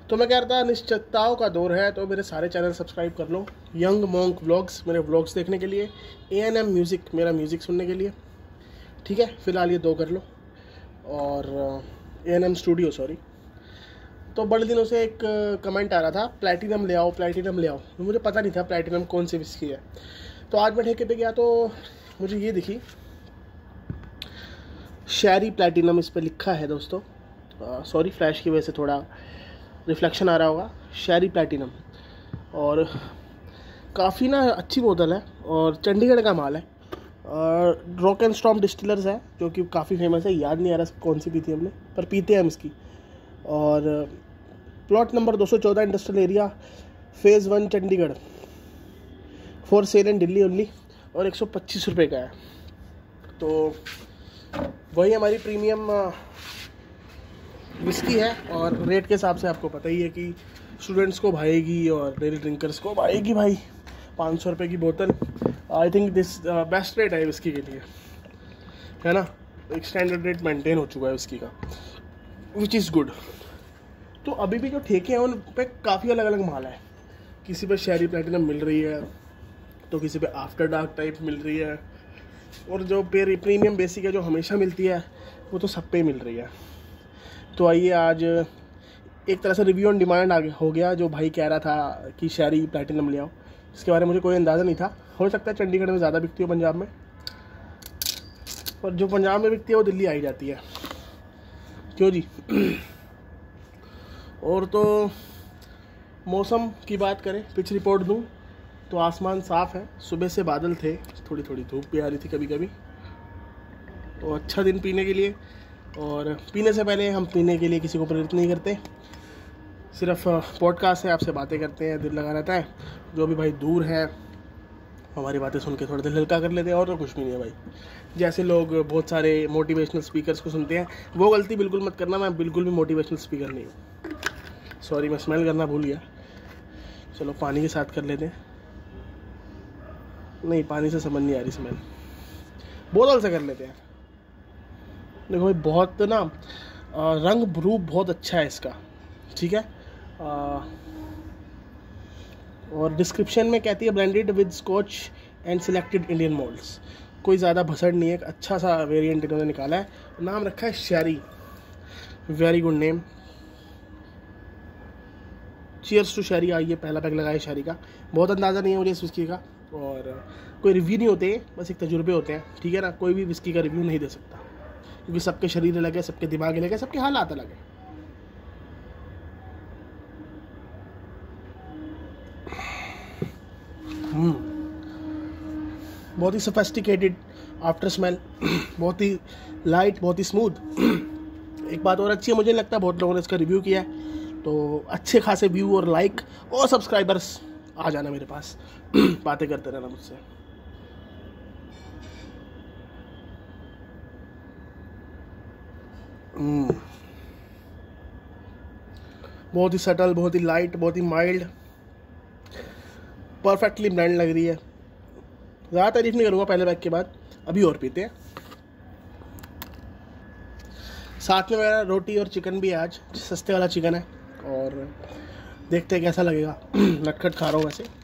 तो मैं कह रहा था अनिश्चितताओं का दौर है, तो मेरे सारे चैनल सब्सक्राइब कर लो। यंग मॉन्क व्लॉग्स मेरे व्लॉग्स देखने के लिए, ANM म्यूज़िक मेरा म्यूज़िक सुनने के लिए, ठीक है। फ़िलहाल ये 2 कर लो, और ANM स्टूडियो, सॉरी। तो बड़े दिनों से एक कमेंट आ रहा था, प्लैटिनम ले आओ, प्लैटिनम ले आओ। मुझे पता नहीं था प्लैटिनम कौन सी विस्की है। तो आज मैं ठेके पे गया तो मुझे ये दिखी, शैरी प्लैटिनम इस पर लिखा है दोस्तों। सॉरी, फ्लैश की वजह से थोड़ा रिफ्लेक्शन आ रहा होगा। शैरी प्लैटिनम, और काफ़ी ना अच्छी बोतल है, और चंडीगढ़ का माल है, और रॉक एंड स्टॉर्म डिस्टिलर्स है जो कि काफ़ी फेमस है। याद नहीं आ रहा कौन सी पी थी हमने, पर पीते हैं हम इसकी। और plot number 214 industrial area, phase 1 Chandigarh, for sale in Delhi only, और 125 रुपये का है। तो वही हमारी प्रीमियम विस्की है, और रेट के हिसाब से आपको पता ही है कि स्टूडेंट्स को भाएगी और डेली ड्रिंकर्स को भाएगी भाई। 500 रुपये की बोतल, I think this best rate है विस्की के लिए, है ना। एक स्टैंडर्ड रेट मेंटेन हो चुका है विस्की का, विच इज़ गुड। तो अभी भी जो ठेके हैं उन पे काफ़ी अलग अलग माल है। किसी पे शैरी प्लैटिनम मिल रही है, तो किसी पे आफ्टर डार्क टाइप मिल रही है, और जो प्रीमियम बेसिक है जो हमेशा मिलती है वो तो सब पे मिल रही है। तो आइए, आज एक तरह से रिव्यू ऑन डिमांड हो गया। जो भाई कह रहा था कि शैरी प्लैटिनम ले आओ, इसके बारे में मुझे कोई अंदाज़ा नहीं था। हो सकता है चंडीगढ़ में ज़्यादा बिकती हो, पंजाब में, और जो पंजाब में बिकती है वो दिल्ली आई जाती है, क्यों जी। और तो मौसम की बात करें, पिच रिपोर्ट दूं तो आसमान साफ़ है, सुबह से बादल थे, थोड़ी थोड़ी धूप भी आ रही थी कभी कभी। तो अच्छा दिन पीने के लिए, और पीने से पहले हम पीने के लिए किसी को प्रेरित नहीं करते, सिर्फ पॉडकास्ट है, आपसे बातें करते हैं, दिल लगा रहता है। जो भी भाई दूर है हमारी बातें सुन के थोड़ा दिल हल्का कर लेते हैं, और तो कुछ भी नहीं है भाई। जैसे लोग बहुत सारे मोटिवेशनल स्पीकर्स को सुनते हैं, वो गलती बिल्कुल मत करना, मैं बिल्कुल भी मोटिवेशनल स्पीकर नहीं हूँ। सॉरी, मैं स्मेल करना भूल गया। चलो पानी के साथ कर लेते हैं। नहीं, पानी से समझ नहीं आ रही स्मेल, बोतल से कर लेते हैं। देखो भाई, बहुत ना रंग रूप बहुत अच्छा है इसका, ठीक है। और डिस्क्रिप्शन में कहती है blended with Scotch and selected Indian malts. कोई ज़्यादा भसड़ नहीं है, एक अच्छा सा वेरिएंट इन्होंने निकाला है। नाम रखा है Sherry, very good name. Cheers to Sherry. आइए, पहला पैक लगाए शैरी का। बहुत अंदाज़ा नहीं है मुझे इस विस्की का, और कोई रिव्यू नहीं होते, बस एक तजुर्बे होते हैं, ठीक है ना। कोई भी विस्की का रिव्यू नहीं दे सकता, क्योंकि सबके शरीर अलग है, सबके दिमाग अलग है, सबके हालात अलग है। बहुत ही सोफिस्टिकेटेड आफ्टर स्मेल, बहुत ही लाइट, बहुत ही स्मूथ। एक बात और अच्छी है, मुझे नहीं लगता बहुत लोगों ने इसका रिव्यू किया है, तो अच्छे खासे व्यू और लाइक और सब्सक्राइबर्स आ जाना मेरे पास, बातें करते रहना मुझसे। बहुत ही सटल, बहुत ही लाइट, बहुत ही माइल्ड, परफेक्टली ब्लेंड लग रही है। ज़्यादा तारीफ नहीं करूँगा पहले बैग के बाद, अभी और पीते हैं। साथ में मेरा रोटी और चिकन भी है आज, सस्ते वाला चिकन है, और देखते हैं कैसा लगेगा। नटखट खा रहा हूँ वैसे।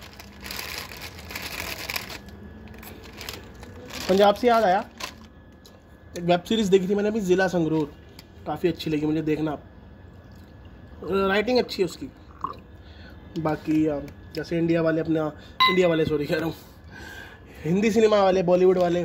पंजाब से याद आया, एक वेब सीरीज़ देखी थी मैंने अभी, ज़िला संगरूर, काफ़ी अच्छी लगी मुझे, देखना आप। राइटिंग अच्छी है उसकी। बाकी जैसे इंडिया वाले सॉरी कह रहा हूँ, हिंदी सिनेमा वाले, बॉलीवुड वाले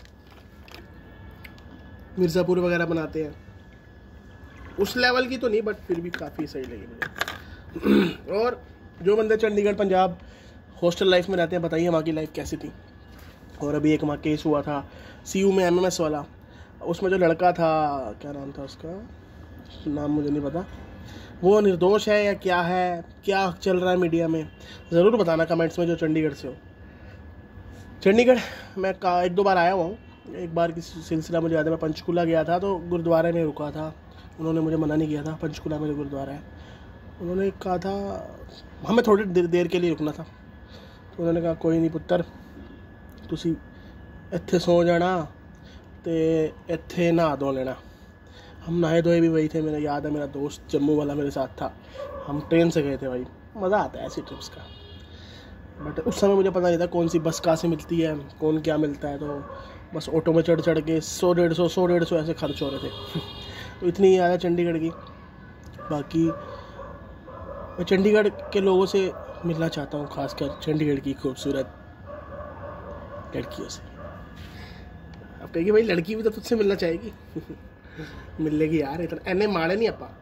मिर्ज़ापुर वगैरह बनाते हैं, उस लेवल की तो नहीं, बट फिर भी काफ़ी सही लगी मुझे। और जो बंदे चंडीगढ़ पंजाब हॉस्टल लाइफ में रहते हैं, बताइए वहाँ की लाइफ कैसी थी। और अभी एक वहाँ केस हुआ था CU में, MMS वाला, उसमें जो लड़का था, क्या नाम था उसका, नाम मुझे नहीं पता, वो निर्दोष है या क्या है, क्या चल रहा है मीडिया में, ज़रूर बताना कमेंट्स में जो चंडीगढ़ से हो। चंडीगढ़ मैं 1-2 बार आया हुआ हूँ। एक बार किसी सिलसिला मुझे याद है, मैं पंचकूला गया था, तो गुरुद्वारे में रुका था। उन्होंने मुझे मना नहीं किया था, पंचकूला में जो गुरुद्वारा है, उन्होंने कहा था हमें थोड़ी देर के लिए रुकना था, तो उन्होंने कहा कोई नहीं पुत्तर, तुसी ਇੱਥੇ सो जाना, तो ਇੱਥੇ नहा धो लेना, हम नहाए धोए भी वही थे, मेरा याद है, मेरा दोस्त जम्मू वाला मेरे साथ था, हम ट्रेन से गए थे भाई। मज़ा आता है ऐसी ट्रिप्स का, बट उस समय मुझे पता नहीं था कौन सी बस कहाँ से मिलती है, कौन क्या मिलता है, तो बस ऑटो में चढ़ के 100-150 ऐसे खर्च हो रहे थे। तो इतनी याद है चंडीगढ़ की। बाकी मैं चंडीगढ़ के लोगों से मिलना चाहता हूँ, खासकर चंडीगढ़ की खूबसूरत लड़कियों से। अब कहेगी भाई लड़की भी तो तुझसे मिलना चाहेगी। मिल लेगी यार, इतना एने मारे नहीं अपा।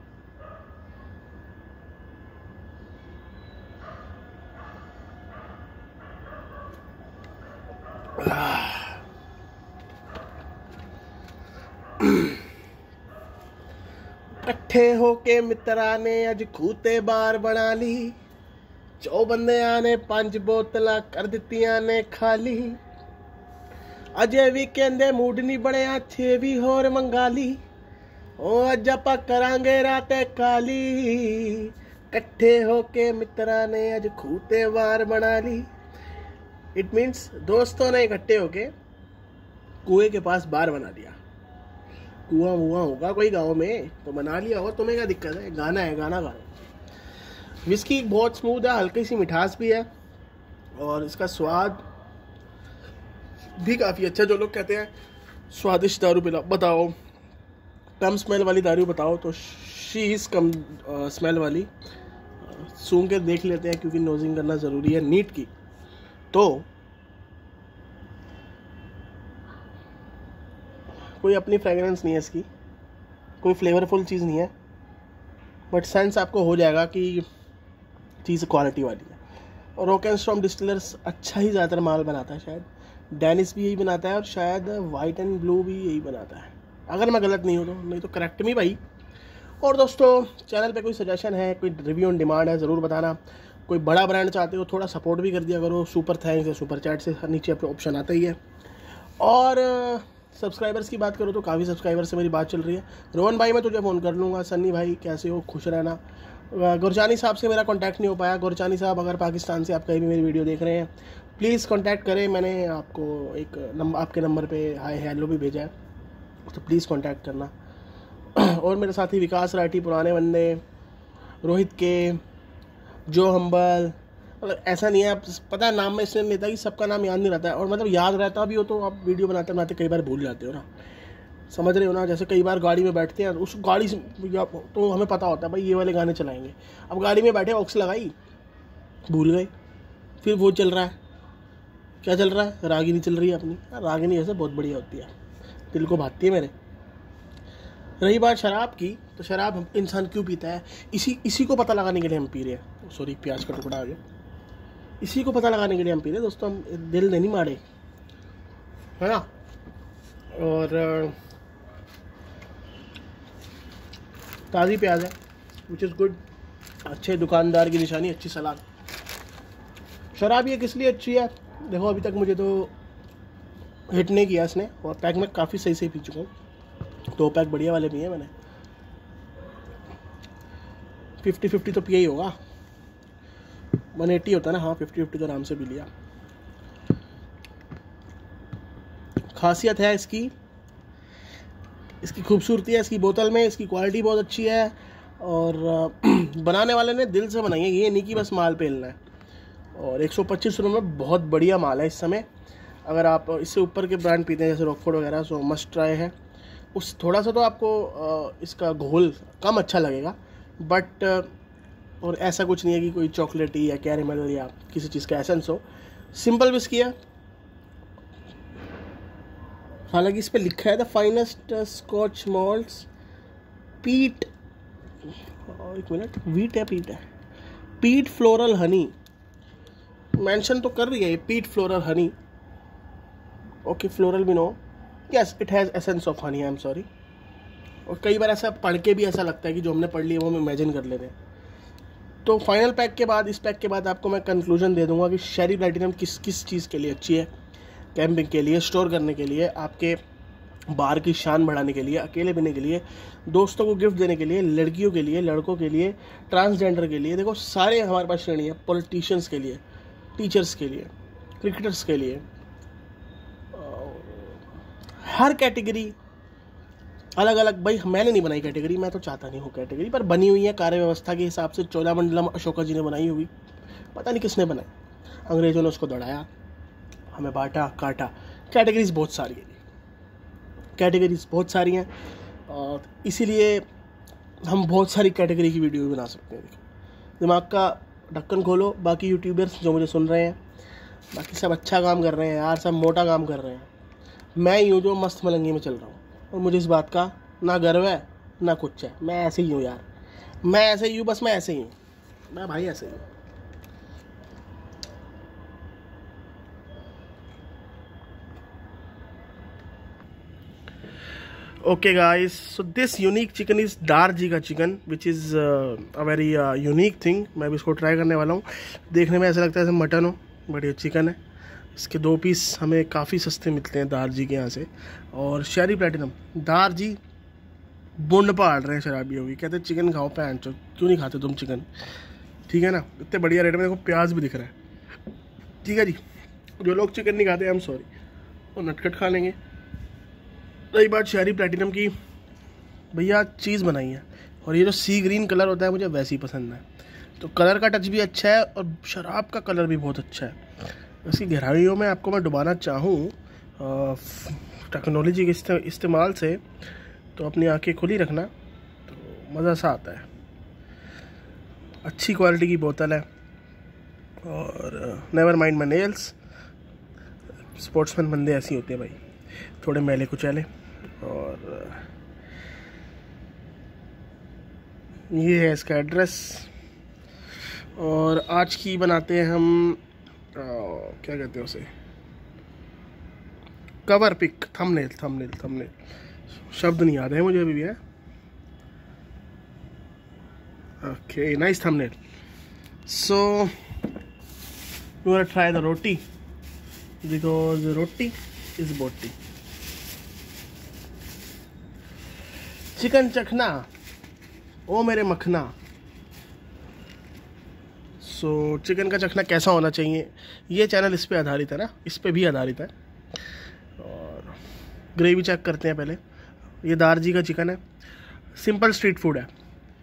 इकट्ठे होके मित्रा ने अज खूते बार बना ली, 4 बंदियां ने 5 बोतलां कर दित्तियां ने खाली। अजे भी कहंदे मूड नहीं बनिया 6 भी होर मंगा ली, ओ अज आपां करांगे राते काली। इकट्ठे होके मित्रा ने अज खूते बार बना ली। इट मीन्स दोस्तों ने इकट्ठे होके कुएं के पास बार बना लिया। कुआं वुआ होगा कोई गांव में तो बना लिया होगा, तुम्हें क्या दिक्कत है, गाना है, गाना गाना। विस्की बहुत स्मूथ है, हल्की सी मिठास भी है और इसका स्वाद भी काफ़ी अच्छा। जो लोग कहते हैं स्वादिष्ट दारू पिलाओ, बताओ कम स्मेल वाली दारू बताओ, तो शीज कम स्मेल वाली। सूंघ के देख लेते हैं क्योंकि नोजिंग करना ज़रूरी है नीट की। तो कोई अपनी फ्रेगरेंस नहीं है इसकी, कोई फ्लेवरफुल चीज़ नहीं है, बट सेंस आपको हो जाएगा कि चीज़ क्वालिटी वाली है। और रॉकेनस्टॉर्म डिस्टिलर्स अच्छा ही ज़्यादातर माल बनाता है, शायद डेनिस भी यही बनाता है और शायद वाइट एंड ब्लू भी यही बनाता है, अगर मैं गलत नहीं हूँ तो, नहीं तो करेक्ट मी भाई। और दोस्तों चैनल पे कोई सजेशन है, कोई रिव्यू ऑन डिमांड है, ज़रूर बताना। कोई बड़ा ब्रांड चाहते हो थोड़ा सपोर्ट भी कर दिया करो, सुपर थैंक्स या सुपर चैट से नीचे अपना ऑप्शन आता ही है। और सब्सक्राइबर्स की बात करो तो काफ़ी सब्सक्राइबर से मेरी बात चल रही है। रोहन भाई मैं तुझे फ़ोन कर लूँगा, सन्नी भाई कैसे हो, खुश रहना। गुरजानी साहब से मेरा कांटेक्ट नहीं हो पाया। गुरजानी साहब अगर पाकिस्तान से आप कहीं भी मेरी वीडियो देख रहे हैं प्लीज़ कांटेक्ट करें, मैंने आपको एक आपके नंबर पे हाय हेलो भी भेजा है, तो प्लीज़ कांटेक्ट करना। और मेरे साथी विकास राठी, पुराने बंदे, रोहित के, जो हम्बल, मतलब ऐसा नहीं है, आप पता है नाम में इसलिए लेता है कि सबका नाम याद नहीं रहता है, और मतलब याद रहता भी हो तो आप वीडियो बनाते बनाते कई बार भूल जाते हो ना, समझ रहे हो ना। जैसे कई बार गाड़ी में बैठते हैं उस गाड़ी से तो हमें पता होता है भाई ये वाले गाने चलाएंगे, अब गाड़ी में बैठे ऑक्स लगाई भूल गए, फिर वो चल रहा है, क्या चल रहा है, रागिनी चल रही है अपनी। रागिनी ऐसे बहुत बढ़िया होती है, दिल को भाती है मेरे। रही बात शराब की, तो शराब इंसान क्यों पीता है, इसी को पता लगाने के लिए हम पी रहे हैं। सॉरी प्याज का टुकड़ा आ गया। इसी को पता लगाने के लिए हम पी रहे हैं दोस्तों, हम दिल नहीं मारे, है ना। और ताज़ी प्याज है विच इज़ गुड, अच्छे दुकानदार की निशानी, अच्छी सलाद। शराब ये किस लिए अच्छी है, देखो अभी तक मुझे तो हिट नहीं किया इसने, और पैक में काफ़ी सही पी चुका हूँ, 2 पैक बढ़िया वाले पिए मैंने। 50-50 तो पिया ही होगा, 180 होता है ना, हाँ 50-50 तो आराम से पी लिया। खासियत है इसकी खूबसूरती है इसकी बोतल में, इसकी क्वालिटी बहुत अच्छी है, और बनाने वाले ने दिल से बनाई है, ये नहीं कि बस माल पेलना है। और 125 रुपये में बहुत बढ़िया माल है इस समय। अगर आप इससे ऊपर के ब्रांड पीते हैं जैसे रॉकफोर्ड वगैरह, सो मस्ट ट्राई है। उस थोड़ा सा तो आपको इसका घोल कम अच्छा लगेगा, बट और ऐसा कुछ नहीं है कि कोई चॉकलेटी या कैरेमल या किसी चीज़ का एसेंस हो, सिंपल विस्की है। हालांकि इस पे लिखा है द फाइनेस्ट स्कॉच मॉल्ट्स पीट, एक मिनट, वीट है पीट है, पीट फ्लोरल हनी मेंशन तो कर रही है ये, peat floral honey. Okay floral भी no, yes it has essence of honey, I am sorry. और कई बार ऐसा पढ़ के भी ऐसा लगता है कि जो हमने पढ़ लिया वो हम इमेजिन कर ले रहे हैं। तो फाइनल पैक के बाद, इस पैक के बाद आपको मैं कंक्लूजन दे दूंगा कि शेरी प्लैटिनम किस किस चीज़ के लिए अच्छी है। कैंपिंग के लिए, स्टोर करने के लिए, आपके बार की शान बढ़ाने के लिए, अकेले पीने के लिए, दोस्तों को गिफ्ट देने के लिए, लड़कियों के लिए, लड़कों के लिए, ट्रांसजेंडर के लिए, देखो सारे हमारे पास श्रेणी है। पॉलिटिशियंस के लिए, टीचर्स के लिए, क्रिकेटर्स के लिए, हर कैटेगरी अलग अलग भाई मैंने नहीं बनाई कैटेगरी, मैं तो चाहता नहीं हूँ कैटेगरी, पर बनी हुई है कार्य व्यवस्था के हिसाब से। चोलामंडलम अशोका जी ने बनाई होगी, पता नहीं किसने बनाई, अंग्रेजों ने उसको दौड़ाया, हमें बांटा काटा। कैटेगरीज बहुत सारी है, कैटेगरीज बहुत सारी हैं, और इसीलिए हम बहुत सारी कैटेगरी की वीडियो भी बना सकते हैं। दिमाग का ढक्कन खोलो, बाकी यूट्यूबर्स जो मुझे सुन रहे हैं, बाकी सब अच्छा काम कर रहे हैं यार, सब मोटा काम कर रहे हैं। मैं ही हूँ जो मस्त मलंगी में चल रहा हूँ, और मुझे इस बात का ना गर्व है ना कुछ है। मैं ऐसे ही हूँ यार, मैं ऐसे ही हूँ, बस मैं ऐसे ही हूँ, मैं भाई ऐसे ही हूँ। Okay guys, so this unique chicken is Darji का chicken, which is a very unique thing। मैं भी इसको ट्राई करने वाला हूँ। देखने में ऐसा लगता है जैसे मटन हो, बढ़िया चिकन है। इसके 2 पीस हमें काफ़ी सस्ते मिलते हैं दारजी के यहाँ से। और शेरी प्लेटिनम, दारजी बुंड पाड़ रहे हैं शराबियों की, कहते हैं चिकन खाओ, पैन चो क्यों नहीं खाते तुम चिकन, ठीक है ना। इतने बढ़िया रेट में, देखो प्याज भी दिख रहा है, ठीक है जी। जो लोग चिकन नहीं खाते, आई एम सॉरी, वो नटखट खा लेंगे। रही बात शेरी प्लेटिनम की, भैया चीज़ बनाई है, और ये जो सी ग्रीन कलर होता है मुझे वैसे ही पसंद है। तो कलर का टच भी अच्छा है, और शराब का कलर भी बहुत अच्छा है। इसकी गहराइयों में आपको मैं डुबाना चाहूँ टेक्नोलॉजी के इस्तेमाल से, तो अपनी आंखें खुली रखना, तो मज़ा सा आता है। अच्छी क्वालिटी की बोतल है, और never mind my nails. Sportsman बंदे ऐसे होते हैं भाई, थोड़े मैले कुचैले। और ये है इसका एड्रेस। और आज की बनाते हैं हम क्या कहते हैं उसे, cover pic, thumbnail thumbnail thumbnail, शब्द नहीं याद है मुझे अभी भी है। Okay, nice thumbnail. So you want to try the roti, because roti is boti. Chicken चखना ओ मेरे मखना। सो चिकन का चखना कैसा होना चाहिए, ये चैनल इस पे आधारित है ना, इस पे भी आधारित है। और ग्रेवी चेक करते हैं पहले। ये दारजी का चिकन है, सिंपल स्ट्रीट फूड है।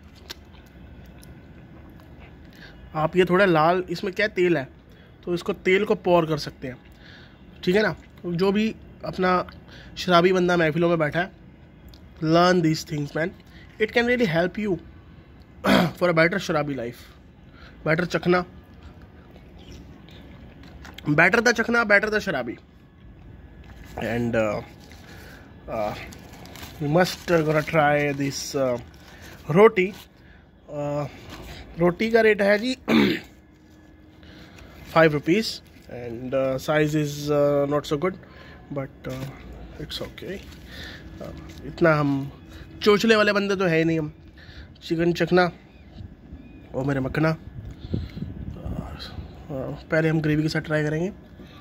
आप ये थोड़ा लाल, इसमें क्या तेल है, तो इसको तेल को पौर कर सकते हैं, ठीक है ना। जो भी अपना शराबी बंदा महफिलों में बैठा है, learn these things man, it can really help you for a better sharabi life, better chakna, better the chakna, better the sharabi। and we must gonna try this roti। रोटी का रेट है जी 5 rupees, and size is not so good, but it's okay। इतना हम चोचले वाले बंदे तो है ही नहीं हम। चिकन चखना और मेरे मखना, पहले हम ग्रेवी के साथ ट्राई करेंगे।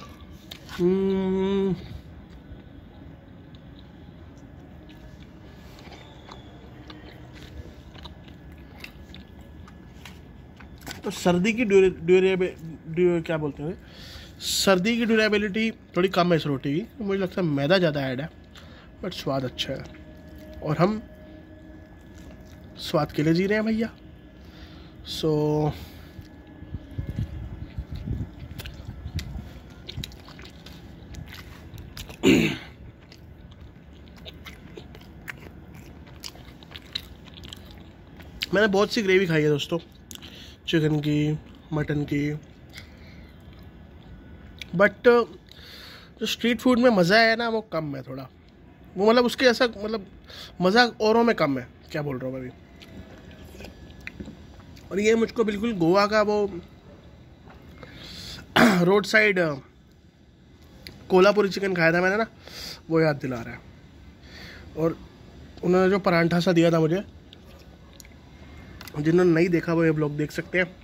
तो सर्दी की क्या बोलते हैं, सर्दी की ड्यूरेबिलिटी थोड़ी कम है इस रोटी की। मुझे लगता है मैदा ज़्यादा ऐड है, बट स्वाद अच्छा है, और हम स्वाद के लिए जी रहे हैं भैया। सो मैंने बहुत सी ग्रेवी खाई है दोस्तों, चिकन की, मटन की, बट जो स्ट्रीट फूड में मज़ा है ना वो कम है थोड़ा। वो मतलब उसके ऐसा मतलब मज़ा औरों में कम है, क्या बोल रहा हूँ मैं अभी। और ये मुझको बिल्कुल गोवा का वो रोड साइड कोल्हापुरी चिकन खाया था मैंने ना, वो याद दिला रहा है। और उन्होंने जो परांठा सा दिया था मुझे, जिन्होंने नहीं देखा वो ये ब्लॉग देख सकते हैं,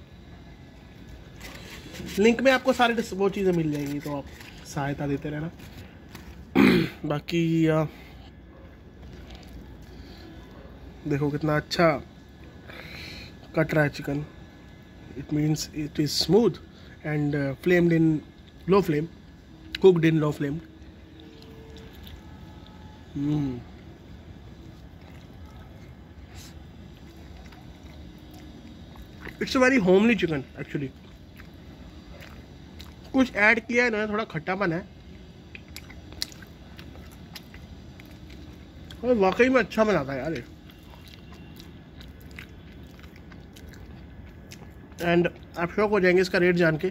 लिंक में आपको सारे वो चीज़ें मिल जाएंगी, तो आप सहायता देते रहना। बाकी देखो कितना अच्छा कट रहा है chicken, it means it is smooth and flamed in low flame, cooked in low flame. It's a very homely chicken actually. कुछ ऐड किया है इन्होंने, थोड़ा खट्टापन है और वाकई में अच्छा बनाता है यार ये। एंड आप शौक हो जाएंगे इसका रेट जान के।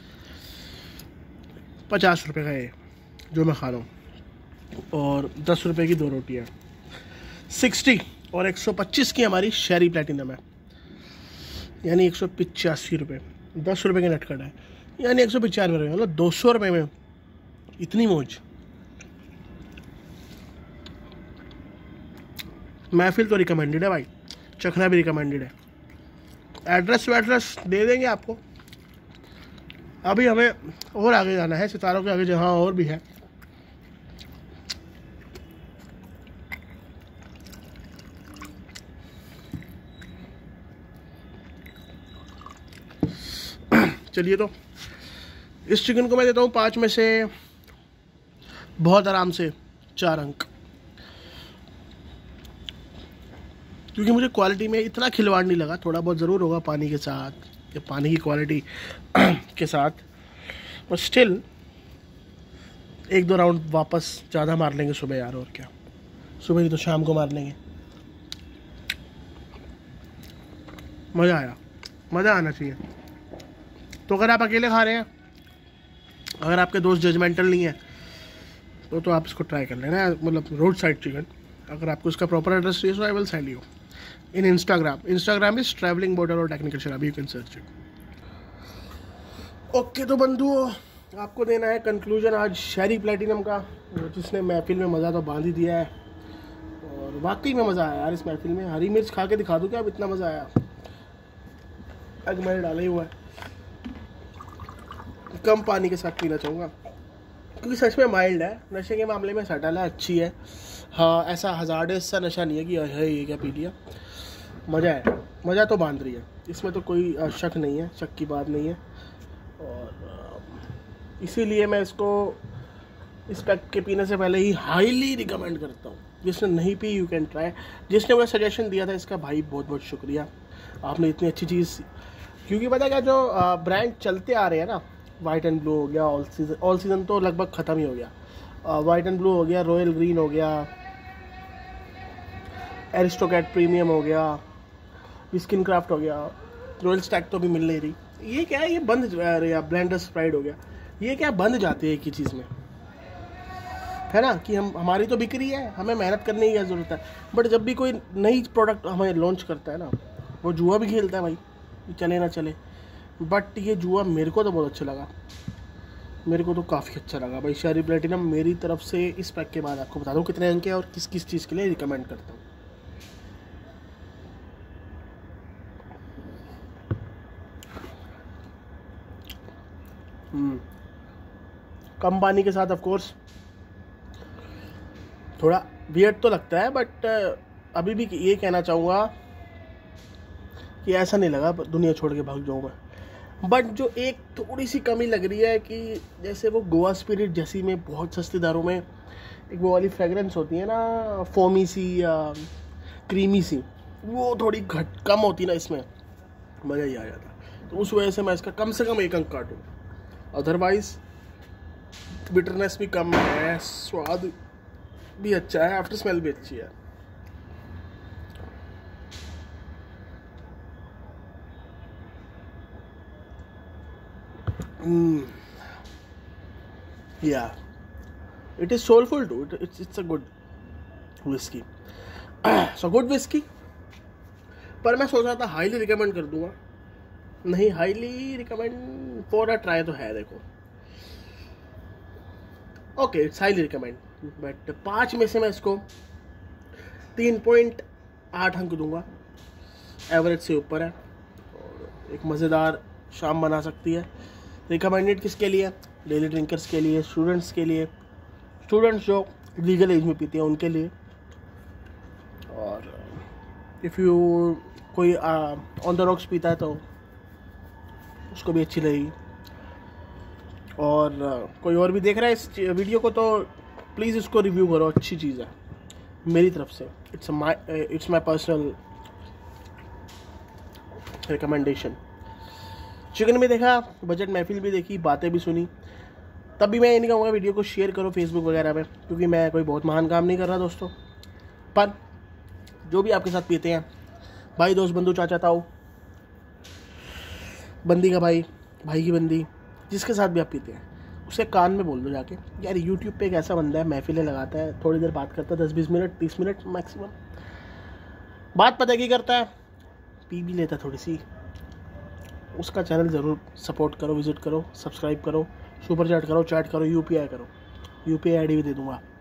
50 रुपये का है जो मैं खा रहा हूँ और 10 रुपये की 2 रोटियाँ। 60 और 125 की हमारी शेरी प्लेटिनम है, यानी 185 रुपये। 10 रुपये की नटखट है, यानी 195 रुपये, मतलब 200 रुपये में इतनी मौज। महफिल तो रिकमेंडेड है भाई, चखना भी रिकमेंडेड है। एड्रेस वैड्रेस दे देंगे आपको। अभी हमें और आगे जाना है, सितारों के आगे जहाँ और भी है। चलिए, तो इस चिकन को मैं देता हूँ 5 में से बहुत आराम से 4 अंक, क्योंकि मुझे क्वालिटी में इतना खिलवाड़ नहीं लगा। थोड़ा बहुत ज़रूर होगा पानी के साथ या पानी की क्वालिटी के साथ, पर स्टिल 1-2 राउंड वापस ज़्यादा मार लेंगे सुबह यार, और क्या, सुबह ही तो शाम को मार लेंगे। मज़ा आया, मज़ा आना चाहिए। तो अगर आप अकेले खा रहे हैं, अगर आपके दोस्त जजमेंटल नहीं है तो आप इसको ट्राई कर लेना, मतलब रोड साइड चिकन। अगर आपको इसका प्रॉपर एड्रेस चाहिए, so I will send you in Instagram is travelling border और टेक्निकल शराबी, you can search it. Okay, तो बंधुओं, आपको देना है कंक्लूजन आज शेरी प्लेटिनम का, जिसने महफिल में मज़ा तो बांध ही दिया है। और वाकई में मज़ा आया यार इस महफिल में। हरी मिर्च खा के दिखा दूँ क्या, अब इतना मज़ा आया। अग मैंने डाला ही हुआ है, कम पानी के साथ पीना चाहूँगा, क्योंकि सच में माइल्ड है, नशे के मामले में सटल है, अच्छी है। हाँ, ऐसा हज़ार्डस सा नशा नहीं है कि है ये क्या पी लिया। मज़ा है, मज़ा तो बांध रही है, इसमें तो कोई शक नहीं है, शक की बात नहीं है। और इसीलिए मैं इसको इस पैक के पीने से पहले ही हाईली रिकमेंड करता हूँ। जिसने नहीं पी, यू कैन ट्राई। जिसने मुझे सजेशन दिया था इसका, भाई बहुत बहुत शुक्रिया, आपने इतनी अच्छी चीज़। क्योंकि पता क्या, जो ब्रांड चलते आ रहे हैं ना, वाइट एंड ब्लू हो गया, ऑल सीज़न तो लगभग ख़त्म ही हो गया। वाइट एंड ब्लू हो गया, रॉयल ग्रीन हो गया, एरिस्टोकेट प्रीमियम हो गया, स्किन क्राफ्ट हो गया, रॉयल स्टैक तो भी मिल नहीं रही। ये क्या है, ये बंद, या ब्लेंडर्स प्राइड हो गया, ये क्या बंद जाते हैं एक ही चीज़ में, है ना, कि हमारी तो बिक्री है, हमें मेहनत करने की क्या ज़रूरत है। बट जब भी कोई नई प्रोडक्ट हमें लॉन्च करता है ना, वो जुआ भी खेलता है भाई, चले ना चले। बट ये जुआ मेरे को तो बहुत अच्छा लगा, मेरे को तो काफ़ी अच्छा लगा भाई। शेरी प्लेटिनम मेरी तरफ से इस पैक के बाद आपको बता दूँ कितने अंक है और किस किस चीज़ के लिए रिकमेंड करता हूँ। कम पानी के साथ ऑफ कोर्स थोड़ा वियर्ड तो लगता है, बट अभी भी ये कहना चाहूँगा कि ऐसा नहीं लगा दुनिया छोड़ के भाग जाऊँ मैं। बट जो एक थोड़ी सी कमी लग रही है कि जैसे वो गोवा स्पिरिट जैसी में बहुत सस्ती दारों में एक वो वाली फ्रेगरेंस होती है ना, फोमी सी या क्रीमी सी, वो थोड़ी कम होती ना, इसमें मज़ा ही आ जाता। तो उस वजह से मैं इसका कम से कम 1 अंक काटूँ। अदरवाइज बिटरनेस भी कम है, स्वाद भी अच्छा है, आफ्टर स्मेल भी अच्छी है। Yeah, it is soulful too. It's a good whiskey. So good whiskey. पर मैं सोच रहा था हाईली रिकमेंड कर दूंगा, नहीं, highly recommend for a try तो है, देखो। Okay, it's highly recommend, but 5 में से मैं इसको 3.8 अंक दूंगा, एवरेज से ऊपर है और एक मज़ेदार शाम बना सकती है। रिकमेंडेड किसके लिए? डेली ड्रिंकर्स के लिए, स्टूडेंट्स के लिए, स्टूडेंट्स जो लीगल एज में पीते हैं उनके लिए, और इफ़ यू कोई ऑन द रॉक्स पीता है तो उसको भी अच्छी लगेगी। और कोई और भी देख रहा है इस वीडियो को तो प्लीज़ इसको रिव्यू करो, अच्छी चीज़ है मेरी तरफ से। It's my personal recommendation. Chicken भी देखा, बजट महफिल भी देखी, बातें भी सुनी। तब भी मैं ये नहीं कहूँगा वीडियो को शेयर करो फेसबुक वगैरह पे, क्योंकि मैं कोई बहुत महान काम नहीं कर रहा दोस्तों। पर जो भी आपके साथ पीते हैं, भाई दोस्त बंधु चाचा ताऊ, बंदी का भाई, भाई की बंदी, जिसके साथ भी आप पीते हैं, उसके कान में बोल दो जाके, यार यूट्यूब पे एक ऐसा बंदा है, महफिलें लगाता है, थोड़ी देर बात करता है, 10-20 मिनट 30 मिनट मैक्सिमम, बात पता की करता है, पी भी लेता थोड़ी सी। उसका चैनल ज़रूर सपोर्ट करो, विज़िट करो, सब्सक्राइब करो, सुपर चैट करो, यूपीआई करो, यूपीआई आईडी भी दे दूँगा।